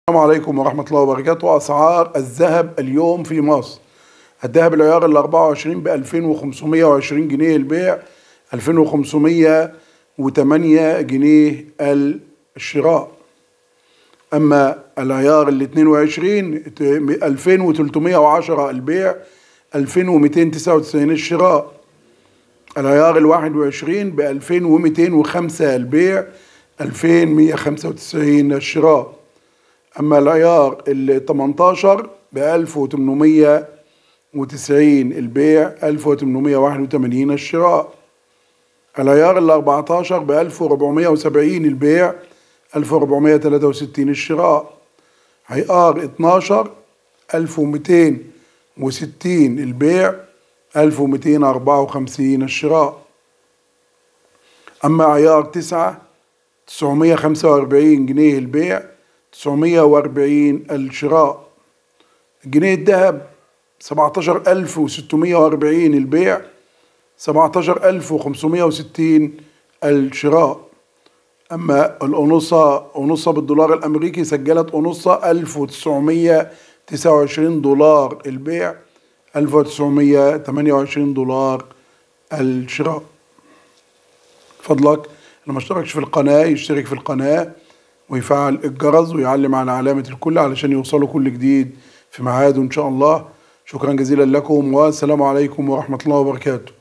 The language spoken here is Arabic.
السلام عليكم ورحمة الله وبركاته. أسعار الذهب اليوم في مصر: الذهب العيار ال 24 ب 2520 جنيه البيع، 2508 جنيه الشراء. أما العيار ال 22 2310 البيع، 2299 الشراء. العيار ال 21 ب 2205 البيع، 2195 الشراء. أما العيار ال 18 ب 1890 البيع، 1881 الشراء. العيار ال 14 ب 1470 البيع، 1463 الشراء. عيار 12 1260 البيع، 1254 الشراء. أما عيار 9 945 جنيه البيع، 940 الشراء. جنيه الذهب 17640 البيع، 17560 الشراء. أما الأونصة بالدولار الأمريكي سجلت أونصة 1929 دولار البيع، 1928 دولار الشراء. فضلك اللي ما اشتركش في القناة يشترك في القناة ويفعل الجرس ويعلم على علامة الكل علشان يوصلوا كل جديد في ميعاده إن شاء الله. شكرا جزيلا لكم، والسلام عليكم ورحمة الله وبركاته.